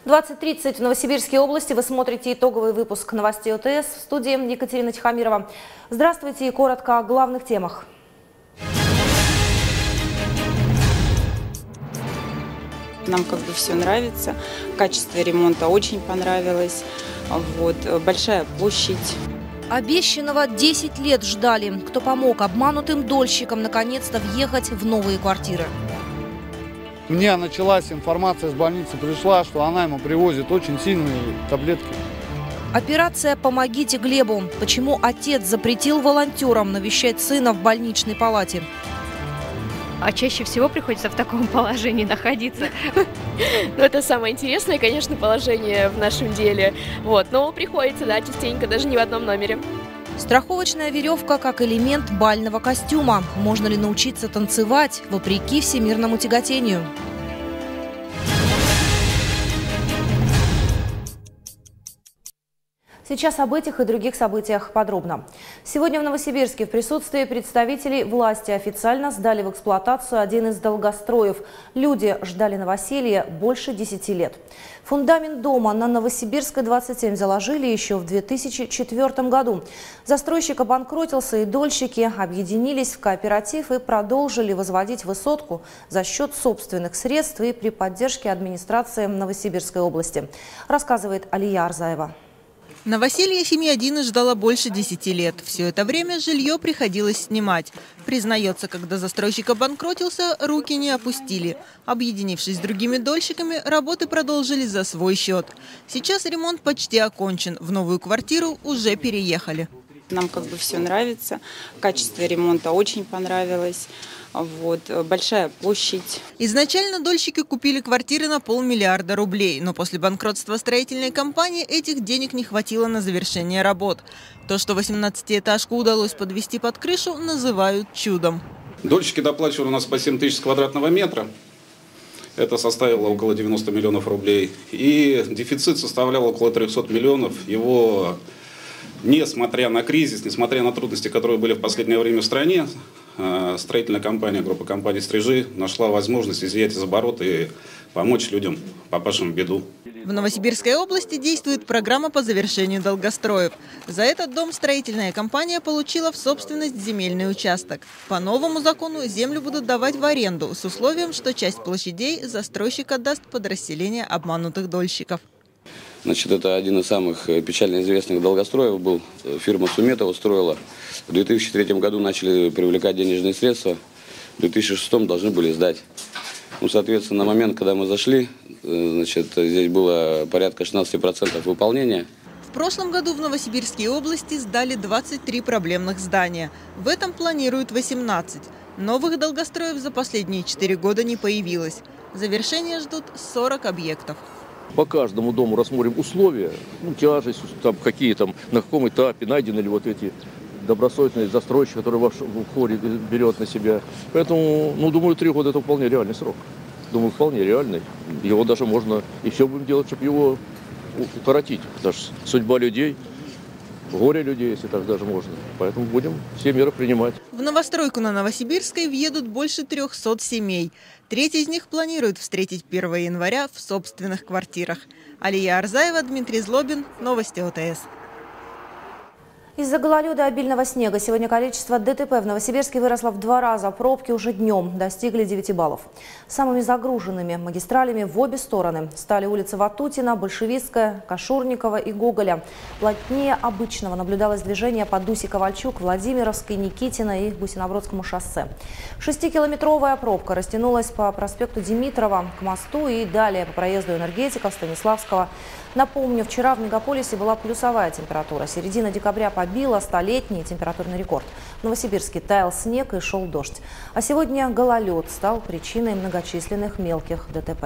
20:30 в Новосибирской области. Вы смотрите итоговый выпуск новостей ОТС. В студии Екатерина Тихомирова. Здравствуйте и коротко о главных темах. Нам все нравится. Качество ремонта очень понравилось. Большая площадь. Обещанного 10 лет ждали. Кто помог обманутым дольщикам наконец-то въехать в новые квартиры? Мне началась информация с больницы, пришла, что она ему привозит очень сильные таблетки. Операция «Помогите Глебу». Почему отец запретил волонтерам навещать сына в больничной палате? А чаще всего приходится в таком положении находиться. Это самое интересное, конечно, положение в нашем деле. Но приходится, частенько, даже не в одном номере. Страховочная веревка как элемент бального костюма. Можно ли научиться танцевать вопреки всемирному тяготению? Сейчас об этих и других событиях подробно. Сегодня в Новосибирске в присутствии представителей власти официально сдали в эксплуатацию один из долгостроев. Люди ждали новоселья больше 10 лет. Фундамент дома на Новосибирской 27 заложили еще в 2004 году. Застройщик обанкротился, и дольщики объединились в кооператив и продолжили возводить высотку за счет собственных средств и при поддержке администрации Новосибирской области, рассказывает Алия Арзаева. Новоселье семьи Адины ждала больше 10 лет. Все это время жилье приходилось снимать. Признается, когда застройщик обанкротился, руки не опустили. Объединившись с другими дольщиками, работы продолжили за свой счет. Сейчас ремонт почти окончен. В новую квартиру уже переехали. Нам все нравится. Качество ремонта очень понравилось. Большая площадь. Изначально дольщики купили квартиры на 500 миллиона рублей, но после банкротства строительной компании этих денег не хватило на завершение работ. То, что 18-этажку удалось подвести под крышу, называют чудом. Дольщики доплачивали у нас по 7 тысяч квадратного метра. Это составило около 90 миллионов рублей. И дефицит составлял около 300 миллионов. Его, несмотря на кризис, несмотря на трудности, которые были в последнее время в стране, строительная компания, группа компаний «Стрижи» нашла возможность изъять из оборота и помочь людям, попавшим в беду. В Новосибирской области действует программа по завершению долгостроев. За этот дом строительная компания получила в собственность земельный участок. По новому закону землю будут давать в аренду с условием, что часть площадей застройщик отдаст под расселение обманутых дольщиков. Это один из самых печально известных долгостроев был. Фирма Суметова строила. В 2003 году начали привлекать денежные средства. В 2006 должны были сдать. Соответственно, на момент, когда мы зашли, здесь было порядка 16% выполнения. В прошлом году в Новосибирской области сдали 23 проблемных здания. В этом планируют 18. Новых долгостроев за последние 4 года не появилось. Завершение ждут 40 объектов. По каждому дому рассмотрим условия, тяжесть, какие на каком этапе найдены ли эти добросовестные застройщики, которые в ходе берет на себя. Поэтому, думаю, 3 года это вполне реальный срок. Думаю, вполне реальный. Его даже можно, и все будем делать, чтобы его укоротить. Даже судьба людей, горе людей, если так даже можно. Поэтому будем все меры принимать. В новостройку на Новосибирской въедут больше 300 семей. Треть из них планируют встретить 1 января в собственных квартирах. Алия Арзаева, Дмитрий Злобин. Новости ОТС. Из-за гололеда и обильного снега сегодня количество ДТП в Новосибирске выросло в 2 раза. Пробки уже днем достигли 9 баллов. Самыми загруженными магистралями в обе стороны стали улицы Ватутина, Большевистская, Кашурникова и Гоголя. Плотнее обычного наблюдалось движение по Дусе Ковальчук, Владимировской, Никитина и Гусинобродскому шоссе. 6-километровая пробка растянулась по проспекту Димитрова к мосту и далее по проезду Энергетиков, Станиславского. Напомню, вчера в мегаполисе была плюсовая температура. Середина декабря побила столетний температурный рекорд. В Новосибирске таял снег и шел дождь. А сегодня гололед стал причиной многочисленных мелких ДТП.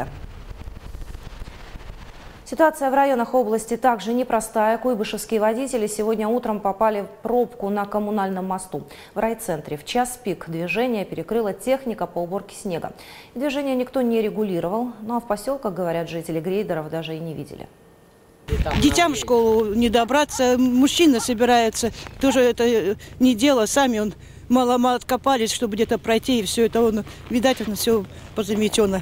Ситуация в районах области также непростая. Куйбышевские водители сегодня утром попали в пробку на коммунальном мосту. В райцентре в час пик движение перекрыла техника по уборке снега. Движение никто не регулировал, а в поселках, говорят жители, грейдеров даже и не видели. Детям в школу не добраться, мужчина собирается, тоже это не дело, сами мало откопались, чтобы где-то пройти, и все это, видать, все позаметено.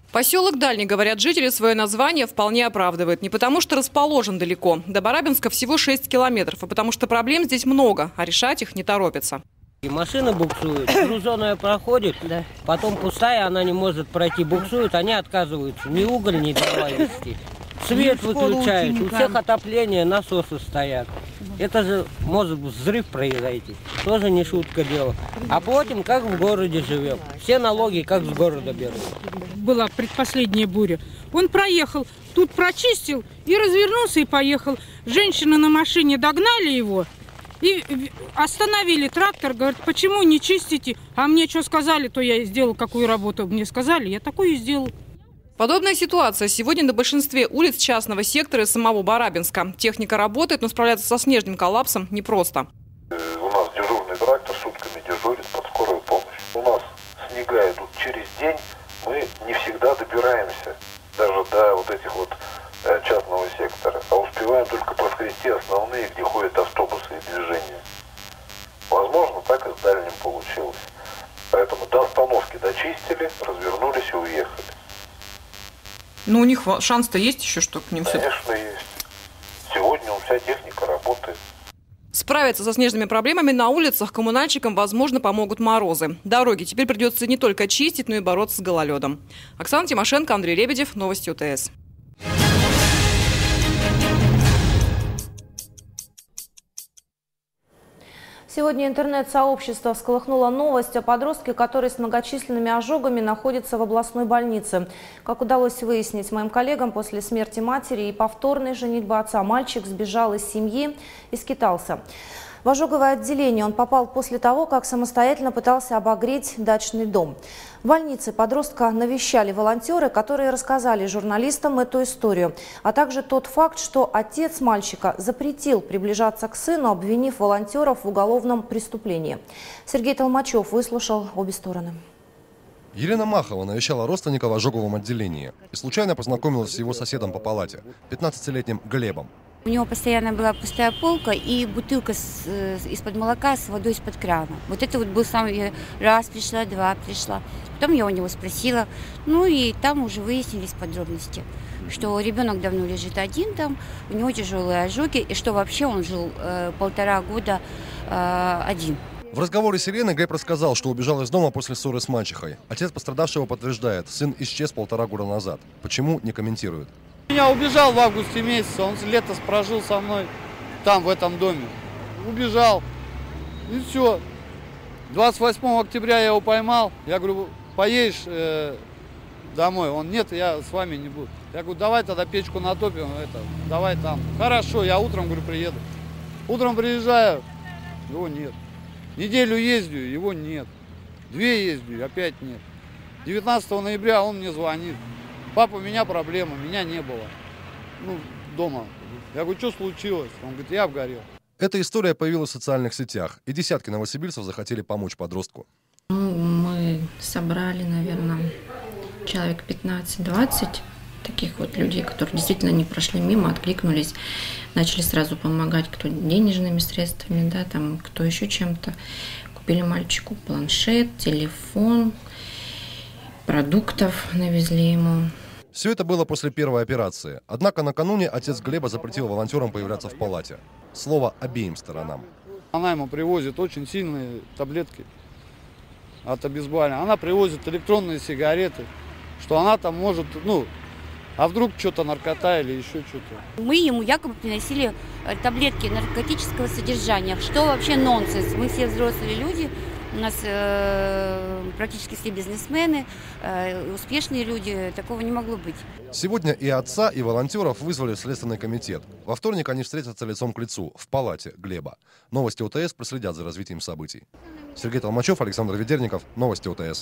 Поселок Дальний, говорят жители, свое название вполне оправдывает. Не потому что расположен далеко. До Барабинска всего 6 километров, а потому что проблем здесь много, а решать их не торопятся. И машина буксует, грузовая проходит, потом пустая, она не может пройти, буксует, они отказываются. Ни уголь, ни дрова везти. Свет выключают, у всех отопление, насосы стоят. Это же может взрыв произойти. Тоже не шутка дело. А платим, как в городе живем. Все налоги, как с города берут. Была предпоследняя буря. Он проехал, тут прочистил и развернулся и поехал. Женщины на машине догнали его и остановили трактор. Говорят, почему не чистите? А мне что сказали, то я и сделал, какую работу мне сказали, я такую и сделал. Подобная ситуация сегодня на большинстве улиц частного сектора и самого Барабинска. Техника работает, но справляться со снежным коллапсом непросто. У нас дежурный трактор сутками дежурит под скорую помощь. У нас снега идут через день, мы не всегда добираемся даже до вот этих вот частного сектора, а успеваем только проскрести основные, где ходят автобусы и движения. Возможно, так и с Дальним получилось. Поэтому до остановки дочистили, развернулись и уехали. Но у них шанс-то есть еще, что к ним все? Конечно, есть. Сегодня вся техника работает. Справиться со снежными проблемами на улицах коммунальщикам, возможно, помогут морозы. Дороги теперь придется не только чистить, но и бороться с гололедом. Оксана Тимошенко, Андрей Лебедев, Новости УТС. Сегодня интернет-сообщество всколыхнуло новость о подростке, который с многочисленными ожогами находится в областной больнице. Как удалось выяснить моим коллегам, после смерти матери и повторной женитьбы отца мальчик сбежал из семьи и скитался. В ожоговое отделение он попал после того, как самостоятельно пытался обогреть дачный дом. В больнице подростка навещали волонтеры, которые рассказали журналистам эту историю, а также тот факт, что отец мальчика запретил приближаться к сыну, обвинив волонтеров в уголовном преступлении. Сергей Толмачев выслушал обе стороны. Елена Махова навещала родственника в ожоговом отделении и случайно познакомилась с его соседом по палате, 15-летним Глебом. У него постоянно была пустая полка и бутылка из-под молока с водой из-под крана. Вот это вот был самый раз пришла, два пришла. Потом я у него спросила, ну и там уже выяснились подробности, что ребенок давно лежит один там, у него тяжелые ожоги, и что вообще он жил 1,5 года один. В разговоре с Еленой Глеб рассказал, что убежал из дома после ссоры с мачехой. Отец пострадавшего подтверждает, сын исчез 1,5 года назад. Почему, не комментирует. Я убежал в августе месяце, он лето прожил со мной там, в этом доме. Убежал. И все. 28 октября я его поймал. Я говорю, поедешь домой? Он, нет, я с вами не буду. Я говорю, давай тогда печку натопим, давай там. Хорошо, я утром, говорю, приеду. Утром приезжаю, его нет. Неделю ездю, его нет. 2 ездю, опять нет. 19 ноября он мне звонит. Папа, у меня проблема, меня не было. Дома. Я говорю, что случилось? Он говорит, я обгорел. Эта история появилась в социальных сетях, и десятки новосибирцев захотели помочь подростку. Мы собрали, наверное, человек 15-20 таких вот людей, которые действительно не прошли мимо, откликнулись, начали сразу помогать, кто денежными средствами, да, там, кто еще чем-то. Купили мальчику планшет, телефон, продуктов навезли ему. Все это было после первой операции. Однако накануне отец Глеба запретил волонтерам появляться в палате. Слово обеим сторонам. Она ему привозит очень сильные таблетки от обезболивания. Она привозит электронные сигареты, что она там может, а вдруг что-то наркота или еще что-то. Мы ему якобы приносили таблетки наркотического содержания, что вообще нонсенс. Мы все взрослые люди. У нас практически все бизнесмены, успешные люди, такого не могло быть. Сегодня и отца, и волонтеров вызвали в Следственный комитет. Во вторник они встретятся лицом к лицу в палате Глеба. Новости УТС проследят за развитием событий. Сергей Толмачев, Александр Ведерников, Новости УТС.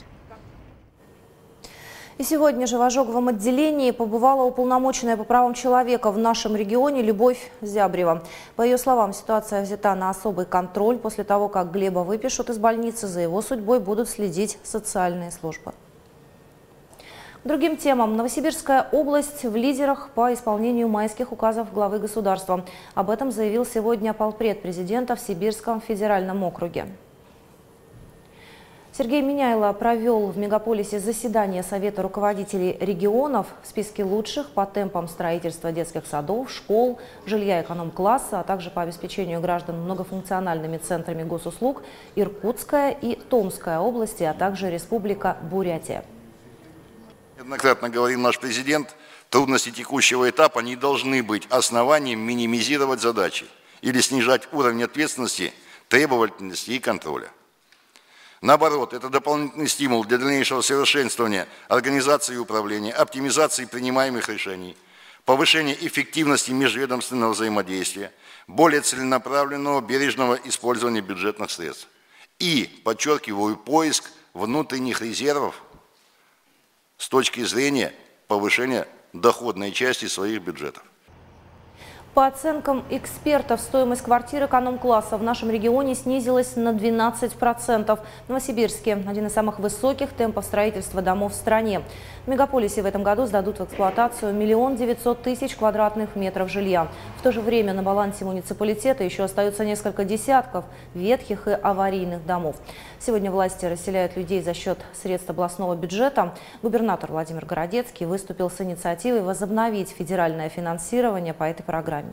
И сегодня же в ожоговом отделении побывала уполномоченная по правам человека в нашем регионе Любовь Зябрева. По ее словам, ситуация взята на особый контроль. После того, как Глеба выпишут из больницы, за его судьбой будут следить социальные службы. К другим темам. Новосибирская область в лидерах по исполнению майских указов главы государства. Об этом заявил сегодня полпред президента в Сибирском федеральном округе. Сергей Миняйло провел в мегаполисе заседание Совета руководителей регионов. В списке лучших по темпам строительства детских садов, школ, жилья эконом-класса, а также по обеспечению граждан многофункциональными центрами госуслуг Иркутская и Томская области, а также Республика Бурятия. Неоднократно говорил наш президент, трудности текущего этапа не должны быть основанием минимизировать задачи или снижать уровень ответственности, требовательности и контроля. Наоборот, это дополнительный стимул для дальнейшего совершенствования организации управления, оптимизации принимаемых решений, повышения эффективности межведомственного взаимодействия, более целенаправленного бережного использования бюджетных средств и, подчеркиваю, поиск внутренних резервов с точки зрения повышения доходной части своих бюджетов. По оценкам экспертов, стоимость квартир эконом-класса в нашем регионе снизилась на 12%. В Новосибирске – один из самых высоких темпов строительства домов в стране. В мегаполисе в этом году сдадут в эксплуатацию 1 900 000 квадратных метров жилья. В то же время на балансе муниципалитета еще остаются несколько десятков ветхих и аварийных домов. Сегодня власти расселяют людей за счет средств областного бюджета. Губернатор Владимир Городецкий выступил с инициативой возобновить федеральное финансирование по этой программе.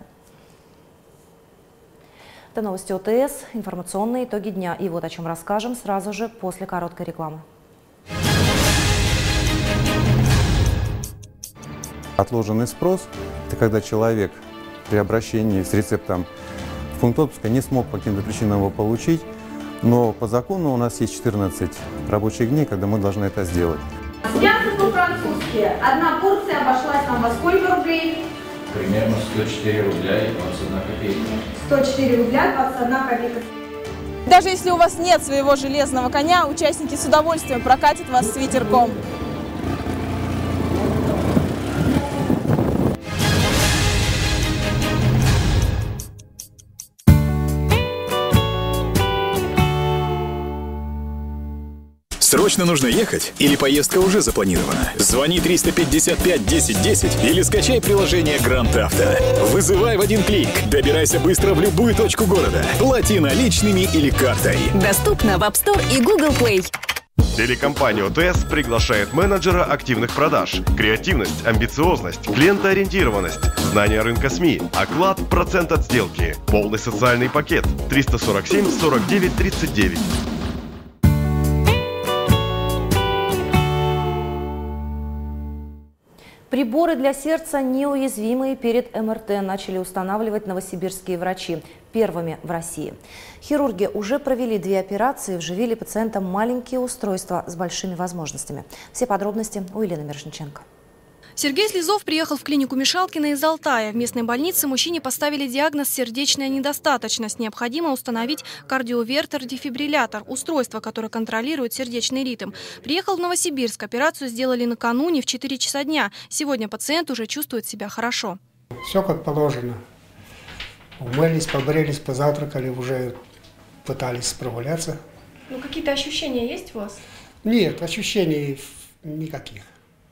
Это новости ОТС, информационные итоги дня. И вот о чем расскажем сразу же после короткой рекламы. Отложенный спрос – это когда человек при обращении с рецептом в пункт отпуска не смог по каким-то причинам его получить, но по закону у нас есть 14 рабочих дней, когда мы должны это сделать. Мясо по-французски. Одна порция обошлась нам во сколько рублей? Примерно 104 рубля и 21 копейка. 104 рубля 21 копейка. Даже если у вас нет своего железного коня, участники с удовольствием прокатят вас с ветерком. Срочно нужно ехать или поездка уже запланирована? Звони 355 1010 или скачай приложение Гранд Авто. Вызывай в один клик. Добирайся быстро в любую точку города. Плати наличными или картой. Доступно в App Store и Google Play. Телекомпания ОТС приглашает менеджера активных продаж. Креативность, амбициозность, клиентоориентированность, знание рынка СМИ, оклад, процент от сделки, полный социальный пакет. 347 49 39. Приборы для сердца, неуязвимые перед МРТ, начали устанавливать новосибирские врачи. Первыми в России. Хирурги уже провели 2 операции, вживили пациентам маленькие устройства с большими возможностями. Все подробности у Елены Мирошниченко. Сергей Слезов приехал в клинику Мишалкина из Алтая. В местной больнице мужчине поставили диагноз сердечная недостаточность. Необходимо установить кардиовертер-дефибриллятор – устройство, которое контролирует сердечный ритм. Приехал в Новосибирск. Операцию сделали накануне в 4 часа дня. Сегодня пациент уже чувствует себя хорошо. Все как положено. Умылись, побрились, позавтракали, уже пытались справляться. Ну, какие-то ощущения есть у вас? Нет, ощущений никаких.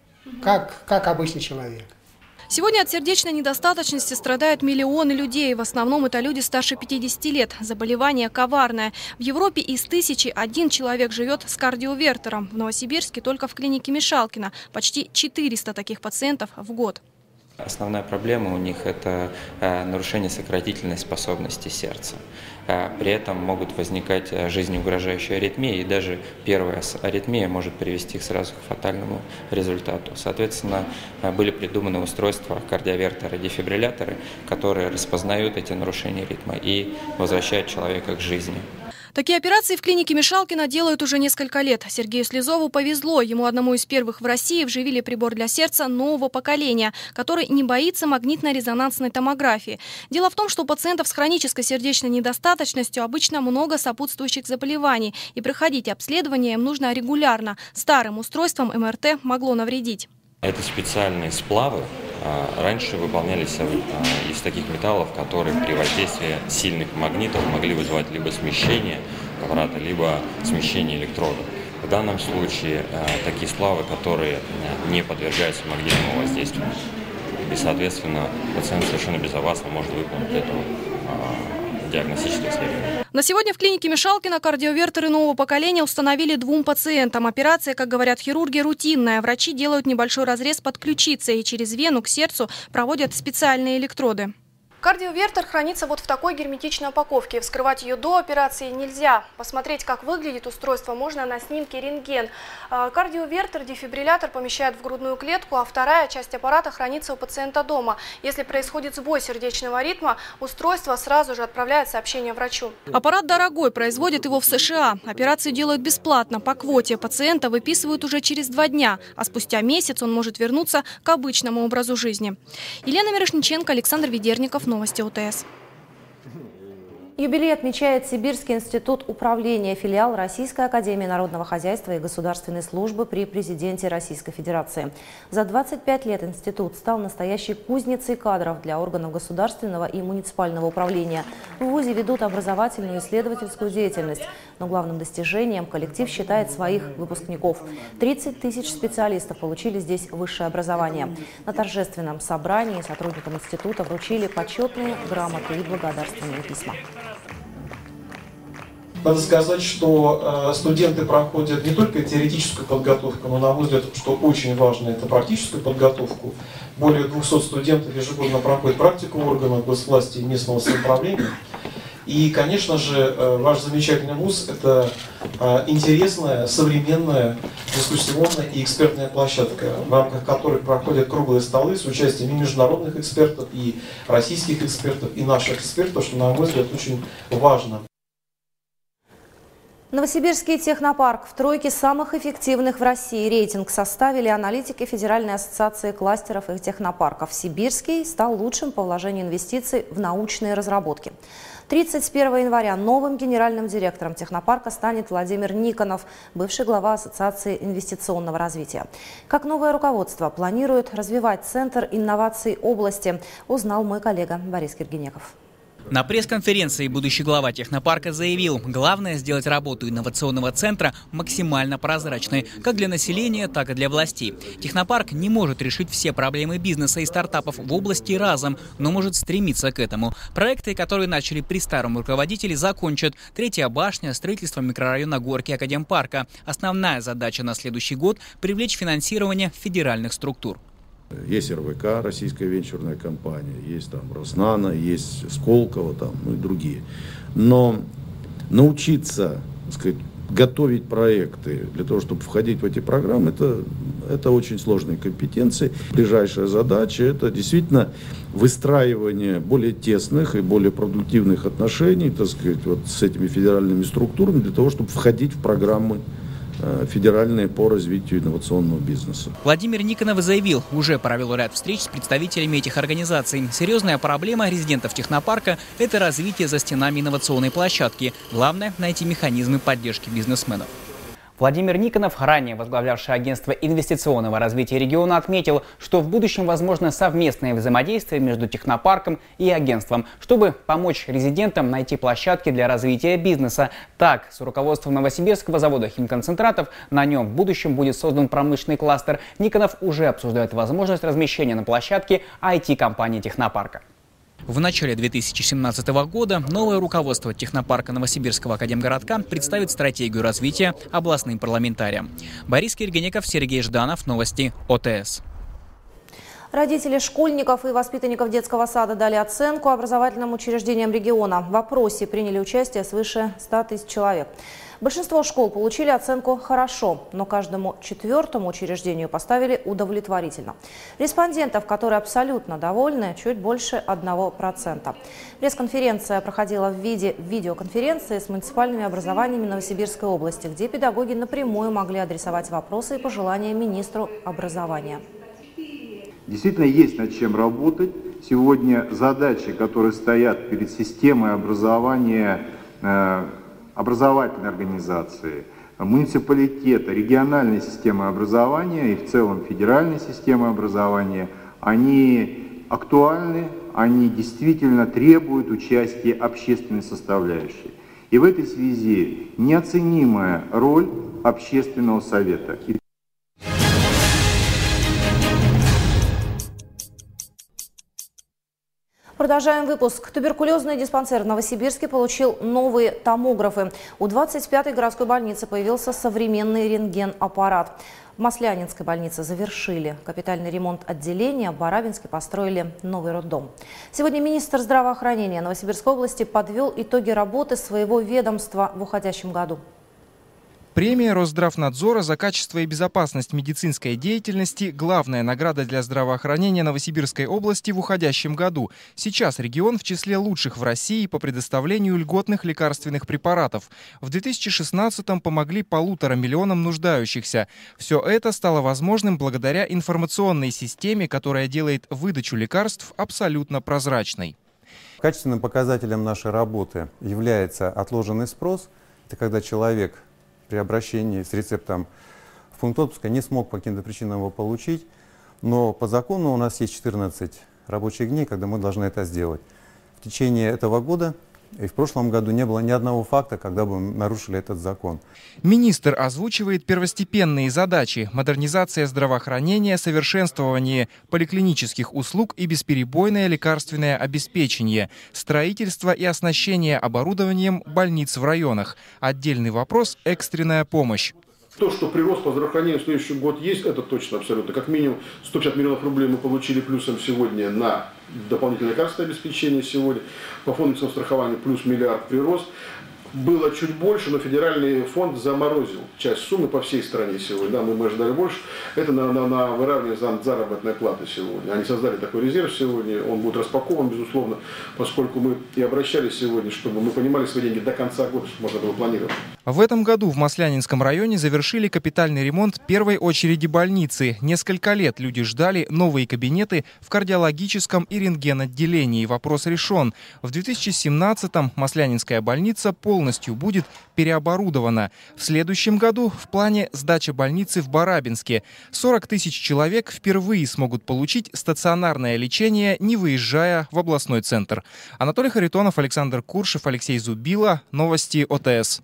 Как обычный человек. Сегодня от сердечной недостаточности страдают миллионы людей. В основном это люди старше 50 лет. Заболевание коварное. В Европе из 1000 1 человек живет с кардиовертером. В Новосибирске только в клинике Мишалкина почти 400 таких пациентов в год. Основная проблема у них – это нарушение сократительной способности сердца. При этом могут возникать жизнеугрожающие аритмии, и даже первая аритмия может привести их сразу к фатальному результату. Соответственно, были придуманы устройства кардиовертеры-дефибрилляторы, которые распознают эти нарушения ритма и возвращают человека к жизни. Такие операции в клинике Мишалкина делают уже несколько лет. Сергею Слезову повезло. Ему одному из первых в России вживили прибор для сердца нового поколения, который не боится магнитно-резонансной томографии. Дело в том, что у пациентов с хронической сердечной недостаточностью обычно много сопутствующих заболеваний, и проходить обследование им нужно регулярно. Старым устройством МРТ могло навредить. Это специальные сплавы. Раньше выполнялись из таких металлов, которые при воздействии сильных магнитов могли вызывать либо смещение аппарата, либо смещение электрода. В данном случае такие сплавы, которые не подвергаются магнитному воздействию. И, соответственно, пациент совершенно безопасно может выполнить эту диагностическое исследование. На сегодня в клинике Мишалкина кардиовертеры нового поколения установили 2 пациентам. Операция, как говорят хирурги, рутинная. Врачи делают небольшой разрез под ключицей и через вену к сердцу проводят специальные электроды. Кардиовертер хранится вот в такой герметичной упаковке. Вскрывать ее до операции нельзя. Посмотреть, как выглядит устройство, можно на снимке рентген. Кардиовертер, дефибриллятор помещают в грудную клетку, а вторая часть аппарата хранится у пациента дома. Если происходит сбой сердечного ритма, устройство сразу же отправляет сообщение врачу. Аппарат дорогой, производят его в США. Операцию делают бесплатно. По квоте пациента выписывают уже через 2 дня, а спустя месяц он может вернуться к обычному образу жизни. Елена Мирошниченко, Александр Ведерников. Новости ОТС. Юбилей отмечает Сибирский институт управления, филиал Российской академии народного хозяйства и государственной службы при президенте Российской Федерации. За 25 лет институт стал настоящей кузницей кадров для органов государственного и муниципального управления. В ВУЗе ведут образовательную и исследовательскую деятельность. Но главным достижением коллектив считает своих выпускников. 30 тысяч специалистов получили здесь высшее образование. На торжественном собрании сотрудникам института вручили почетные грамоты и благодарственные письма. Надо сказать, что студенты проходят не только теоретическую подготовку, но, на мой взгляд, что очень важно, это практическую подготовку. Более 200 студентов ежегодно проходят практику в органах госвласти и местного самоуправления. И, конечно же, ваш замечательный вуз – это интересная, современная, дискуссионная и экспертная площадка, в рамках которой проходят круглые столы с участием и международных экспертов, и российских экспертов, и наших экспертов, что, на мой взгляд, очень важно. Новосибирский технопарк в тройке самых эффективных в России. Рейтинг составили аналитики Федеральной ассоциации кластеров и технопарков. Сибирский стал лучшим по вложению инвестиций в научные разработки. 31 января новым генеральным директором технопарка станет Владимир Никонов, бывший глава Ассоциации инвестиционного развития. Как новое руководство планирует развивать Центр инноваций области, узнал мой коллега Борис Киргинеков. На пресс-конференции будущий глава технопарка заявил, главное сделать работу инновационного центра максимально прозрачной, как для населения, так и для властей. Технопарк не может решить все проблемы бизнеса и стартапов в области разом, но может стремиться к этому. Проекты, которые начали при старом руководителе, закончат. 3-я башня, строительство микрорайона Горки Академпарка. Основная задача на следующий год – привлечь финансирование федеральных структур. Есть РВК, российская венчурная компания, есть там Роснано, есть Сколково там, ну и другие. Но научиться, так сказать, готовить проекты для того, чтобы входить в эти программы, это очень сложные компетенции. Ближайшая задача – это действительно выстраивание более тесных и более продуктивных отношений, так сказать, вот с этими федеральными структурами для того, чтобы входить в программы федеральные по развитию инновационного бизнеса. Владимир Никонов заявил, уже провел ряд встреч с представителями этих организаций. Серьезная проблема резидентов технопарка – это развитие за стенами инновационной площадки. Главное – найти механизмы поддержки бизнесменов. Владимир Никонов, ранее возглавлявший агентство инвестиционного развития региона, отметил, что в будущем возможно совместное взаимодействие между технопарком и агентством, чтобы помочь резидентам найти площадки для развития бизнеса. Так, с руководством Новосибирского завода химконцентратов, на нем в будущем будет создан промышленный кластер. Никонов уже обсуждает возможность размещения на площадке IT-компании технопарка. В начале 2017 года новое руководство технопарка Новосибирского академгородка представит стратегию развития областным парламентариям. Борис Киргинеков, Сергей Жданов. Новости ОТС. Родители школьников и воспитанников детского сада дали оценку образовательным учреждениям региона. В опросе приняли участие свыше 100 тысяч человек. Большинство школ получили оценку «хорошо», но каждому 4-му учреждению поставили «удовлетворительно». Респондентов, которые абсолютно довольны, чуть больше 1%. Пресс-конференция проходила в виде видеоконференции с муниципальными образованиями Новосибирской области, где педагоги напрямую могли адресовать вопросы и пожелания министру образования. Действительно есть над чем работать. Сегодня задачи, которые стоят перед системой образования, образовательной организации, муниципалитета, региональной системы образования и в целом федеральной системы образования, они актуальны, они действительно требуют участия общественной составляющей. И в этой связи неоценимая роль общественного совета. Продолжаем выпуск. Туберкулезный диспансер в Новосибирске получил новые томографы. У 25-й городской больницы появился современный рентген-аппарат. В Маслянинской больнице завершили капитальный ремонт отделения, в Барабинске построили новый роддом. Сегодня министр здравоохранения Новосибирской области подвел итоги работы своего ведомства в уходящем году. Премия Росздравнадзора за качество и безопасность медицинской деятельности – главная награда для здравоохранения Новосибирской области в уходящем году. Сейчас регион в числе лучших в России по предоставлению льготных лекарственных препаратов. В 2016-м помогли 1,5 миллиона нуждающихся. Все это стало возможным благодаря информационной системе, которая делает выдачу лекарств абсолютно прозрачной. Качественным показателем нашей работы является отложенный спрос. Это когда человек при обращении с рецептом в пункт отпуска не смог по каким-то причинам его получить, но по закону у нас есть 14 рабочих дней, когда мы должны это сделать. В течение этого года и в прошлом году не было ни одного факта, когда бы мы нарушили этот закон. Министр озвучивает первостепенные задачи: модернизация здравоохранения, совершенствование поликлинических услуг и бесперебойное лекарственное обеспечение, строительство и оснащение оборудованием больниц в районах. Отдельный вопрос – экстренная помощь. То, что прирост по здравоохранению в следующий год есть, это точно абсолютно. Как минимум 150 миллионов рублей мы получили плюсом сегодня на дополнительное лекарственное обеспечение сегодня. По фонду страхования плюс миллиард прирост. Было чуть больше, но федеральный фонд заморозил часть суммы по всей стране сегодня. Да, мы ожидали больше. Это на выравнивание заработной платы сегодня. Они создали такой резерв сегодня. Он будет распакован, безусловно, поскольку мы и обращались сегодня, чтобы мы понимали свои деньги до конца года, чтобы можно было планировать. В этом году в Маслянинском районе завершили капитальный ремонт первой очереди больницы. Несколько лет люди ждали новые кабинеты в кардиологическом и рентген-отделении. Вопрос решен. В 2017-м Маслянинская больница полностью будет переоборудована. В следующем году в плане сдача больницы в Барабинске. 40 тысяч человек впервые смогут получить стационарное лечение, не выезжая в областной центр. Анатолий Харитонов, Александр Куршев, Алексей Зубила. Новости ОТС.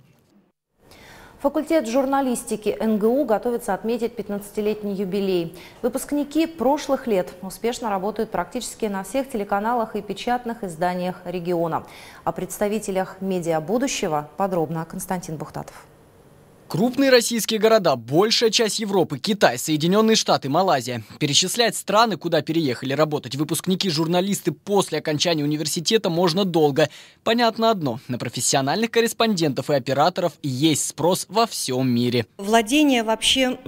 Факультет журналистики НГУ готовится отметить 15-летний юбилей. Выпускники прошлых лет успешно работают практически на всех телеканалах и печатных изданиях региона. О представителях медиа будущего подробно Константин Бухтатов. Крупные российские города, большая часть Европы, Китай, Соединенные Штаты, Малайзия. Перечислять страны, куда переехали работать выпускники-журналисты после окончания университета, можно долго. Понятно одно: на профессиональных корреспондентов и операторов есть спрос во всем мире. Владение вообще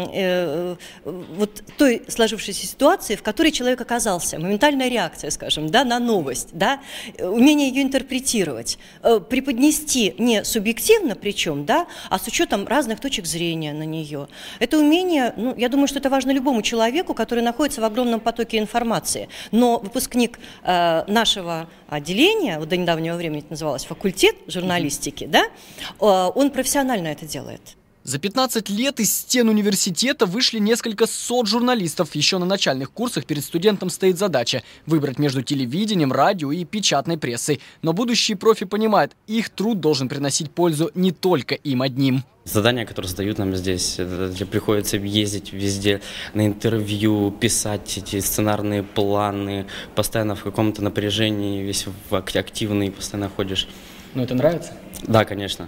вот той сложившейся ситуации, в которой человек оказался, моментальная реакция, скажем, да, на новость, да, умение ее интерпретировать, преподнести не субъективно причем, да, а с учетом разных точек зрения на нее. Это умение, я думаю, что это важно любому человеку, который находится в огромном потоке информации. Но выпускник нашего отделения, вот до недавнего времени это называлось факультет журналистики, да, он профессионально это делает. За 15 лет из стен университета вышли несколько сот журналистов. Еще на начальных курсах перед студентом стоит задача выбрать между телевидением, радио и печатной прессой. Но будущие профи понимают, их труд должен приносить пользу не только им одним. Задания, которые сдают нам здесь, где приходится ездить везде на интервью, писать эти сценарные планы, постоянно в каком-то напряжении, весь активный, постоянно ходишь. Но это нравится? Да, конечно.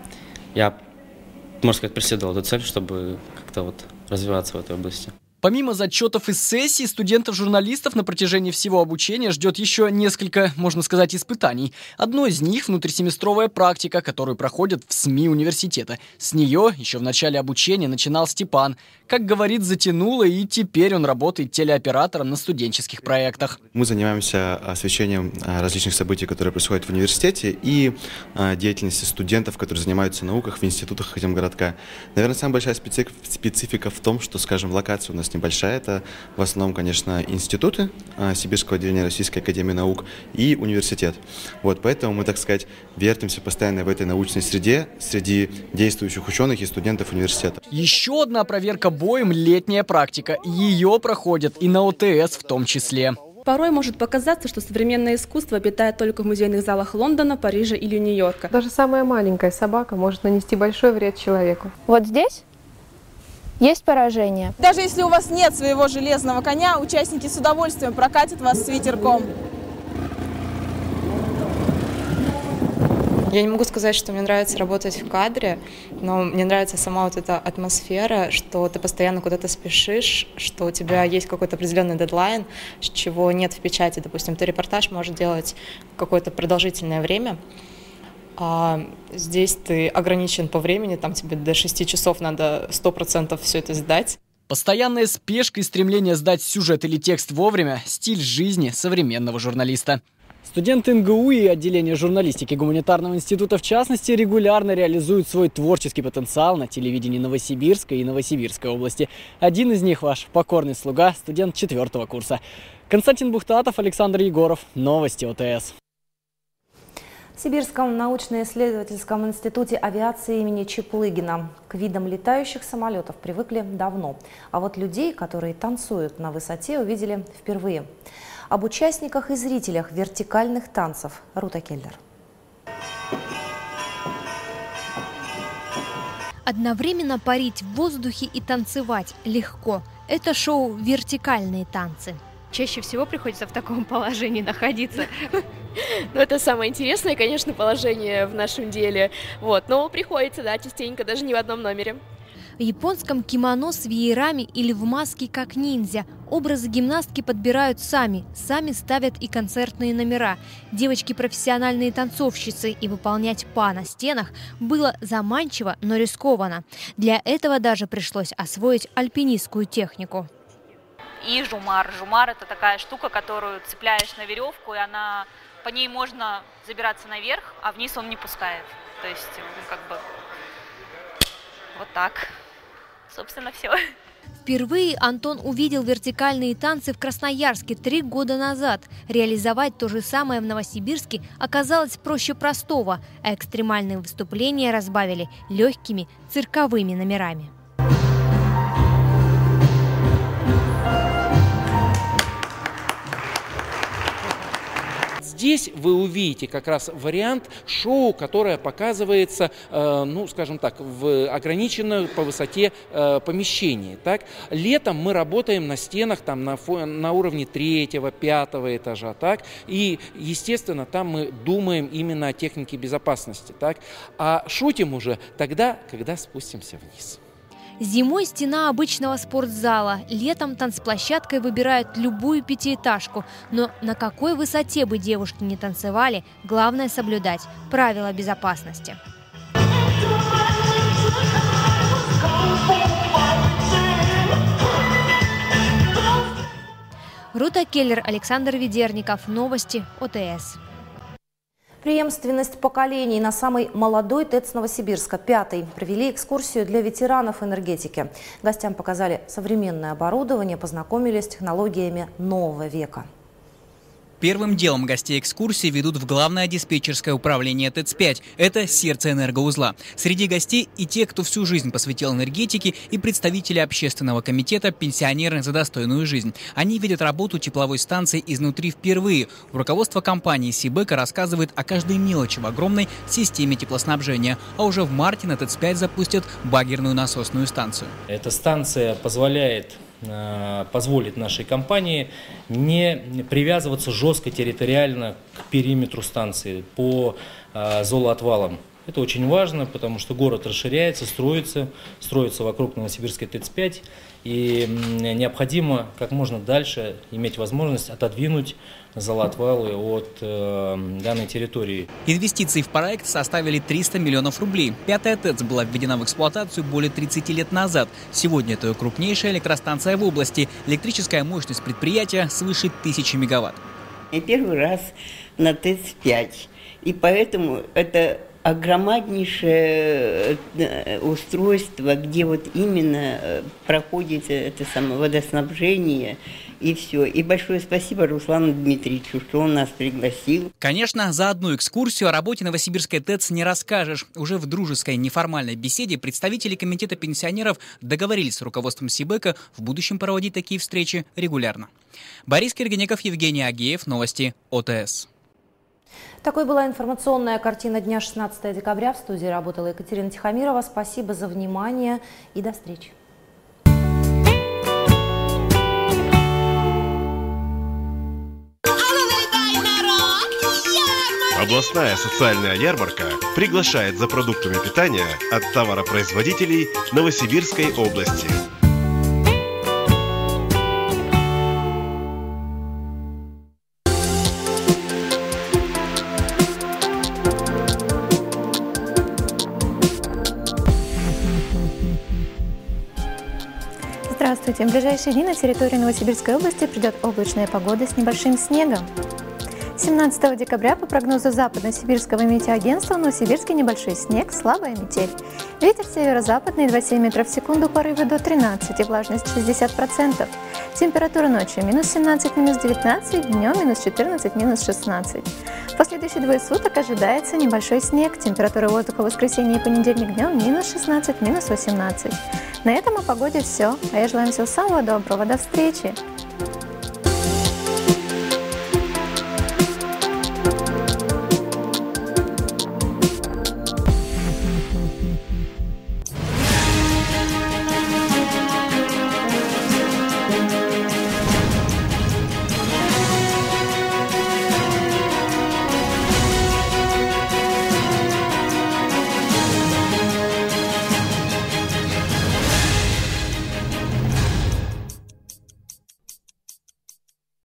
Я, можно сказать, преследовал эту цель, чтобы как-то вот развиваться в этой области. Помимо зачетов и сессий, студентов-журналистов на протяжении всего обучения ждет еще несколько, можно сказать, испытаний. Одно из них – внутрисеместровая практика, которую проходят в СМИ университета. С нее еще в начале обучения начинал Степан. Как говорит, затянуло, и теперь он работает телеоператором на студенческих проектах. Мы занимаемся освещением различных событий, которые происходят в университете, и деятельностью студентов, которые занимаются в науках в институтах Академгородка. Наверное, самая большая специфика в том, что, скажем, локация у нас небольшая. Это в основном, конечно, институты Сибирского отделения Российской академии наук и университет. Вот, поэтому мы, так сказать, вертимся постоянно в этой научной среде среди действующих ученых и студентов университета. Еще одна проверка боем – летняя практика. Ее проходят и на ОТС в том числе. Порой может показаться, что современное искусство обитает только в музейных залах Лондона, Парижа или Нью-Йорка. Даже самая маленькая собака может нанести большой вред человеку. Вот здесь есть поражение. Даже если у вас нет своего железного коня, участники с удовольствием прокатят вас с ветерком. Я не могу сказать, что мне нравится работать в кадре, но мне нравится сама вот эта атмосфера, что ты постоянно куда-то спешишь, что у тебя есть какой-то определенный дедлайн, чего нет в печати. Допустим, ты репортаж можешь делать какое-то продолжительное время, а здесь ты ограничен по времени, там тебе до 6 часов надо 100% все это сдать. Постоянная спешка и стремление сдать сюжет или текст вовремя – стиль жизни современного журналиста. Студенты НГУ и отделения журналистики Гуманитарного института, в частности, регулярно реализуют свой творческий потенциал на телевидении Новосибирской и Новосибирской области. Один из них – ваш покорный слуга, студент 4-го курса. Константин Бухтатов, Александр Егоров. Новости ОТС. В Сибирском научно-исследовательском институте авиации имени Чаплыгина к видам летающих самолетов привыкли давно. А вот людей, которые танцуют на высоте, увидели впервые. Об участниках и зрителях вертикальных танцев Рута Келлер. Одновременно парить в воздухе и танцевать легко. Это шоу «Вертикальные танцы». Чаще всего приходится в таком положении находиться. Но это самое интересное, конечно, положение в нашем деле. Вот. Но приходится, да, частенько, даже не в одном номере. В японском кимоно с веерами или в маске как ниндзя. Образы гимнастки подбирают сами ставят и концертные номера. Девочки профессиональные танцовщицы, и выполнять па на стенах было заманчиво, но рискованно. Для этого даже пришлось освоить альпинистскую технику. И жумар. Жумар – это такая штука, которую цепляешь на веревку, и по ней можно забираться наверх, а вниз он не пускает. То есть, как бы, вот так. Собственно, все. Впервые Антон увидел вертикальные танцы в Красноярске 3 года назад. Реализовать то же самое в Новосибирске оказалось проще простого, а экстремальные выступления разбавили легкими цирковыми номерами. Здесь вы увидите как раз вариант шоу, которое показывается, ну, скажем так, в ограниченном по высоте помещении. Так? Летом мы работаем на стенах там, на уровне 3-го, 5-го этажа. Так? И, естественно, там мы думаем именно о технике безопасности. Так? А шутим уже тогда, когда спустимся вниз. Зимой стена обычного спортзала, летом танцплощадкой выбирают любую пятиэтажку. Но на какой высоте бы девушки не танцевали, главное соблюдать правила безопасности. Рута Келлер, Александр Ведерников. Новости ОТС. Преемственность поколений на самой молодой ТЭЦ Новосибирска, 5-й, провели экскурсию для ветеранов энергетики. Гостям показали современное оборудование, познакомились с технологиями нового века. Первым делом гостей экскурсии ведут в главное диспетчерское управление ТЭЦ-5. Это сердце энергоузла. Среди гостей и те, кто всю жизнь посвятил энергетике, и представители общественного комитета «Пенсионеры за достойную жизнь». Они видят работу тепловой станции изнутри впервые. Руководство компании «Сибэко» рассказывает о каждой мелочи в огромной системе теплоснабжения. А уже в марте на ТЭЦ-5 запустят багерную насосную станцию. Эта станция позволит нашей компании не привязываться жестко территориально к периметру станции по золоотвалам. Это очень важно, потому что город расширяется, строится вокруг Новосибирской ТЭЦ-5, и необходимо как можно дальше иметь возможность отодвинуть золоотвалы от данной территории. Инвестиции в проект составили 300 миллионов рублей. 5-я ТЭЦ была введена в эксплуатацию более 30 лет назад. Сегодня это крупнейшая электростанция в области. Электрическая мощность предприятия свыше 1000 мегаватт. Я первый раз на ТЭЦ-5, и поэтому это огромнейшее устройство, где вот именно проходит это самое водоснабжение и все. И большое спасибо Руслану Дмитриевичу, что он нас пригласил. Конечно, за одну экскурсию о работе Новосибирской ТЭЦ не расскажешь. Уже в дружеской неформальной беседе представители комитета пенсионеров договорились с руководством СИБЭКО в будущем проводить такие встречи регулярно. Борис Киргенеков, Евгений Агеев. Новости ОТС. Такой была информационная картина дня 16 декабря. В студии работала Екатерина Тихомирова. Спасибо за внимание и до встречи. Областная социальная ярмарка приглашает за продуктами питания от товаропроизводителей Новосибирской области. Здравствуйте! В ближайшие дни на территории Новосибирской области придет облачная погода с небольшим снегом. 17 декабря по прогнозу Западно-Сибирского метеоагентства в Новосибирске небольшой снег, слабая метель. Ветер северо-западный 2,7 метров в секунду, порывы до 13, влажность 60%. Температура ночью минус 17, минус 19, днем минус 14, минус 16. В последующие двое суток ожидается небольшой снег. Температура воздуха в воскресенье и понедельник днем минус 16, минус 18. На этом о погоде все. А я желаю вам всего самого доброго. До встречи!